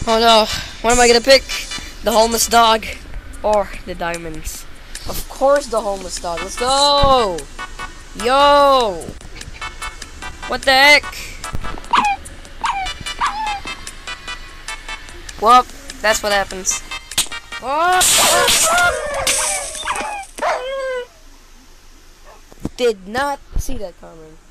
Oh no, what am I gonna pick? The homeless dog or the diamonds? Of course the homeless dog. Let's go! Yo! What the heck? Well, that's what happens. Oh! Did not see that coming.